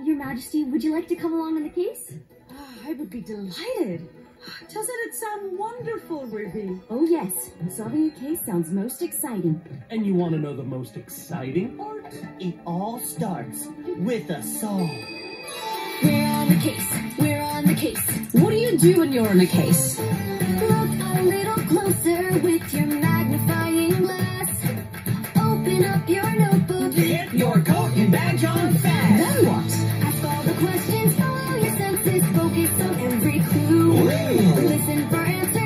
Your Majesty, would you like to come along on the case? I would be delighted. Doesn't it sound wonderful, Ruby? Oh yes, solving a case sounds most exciting. And you want to know the most exciting part? It all starts with a song. We're on the case, we're on the case. What do you do when you're in a case? Look a little closer with your magnifying glass. Open up your notebook. Get your coat and badge on fast. Then what? Ask all the questions, follow your senses, focus on every clue. Listen for answers.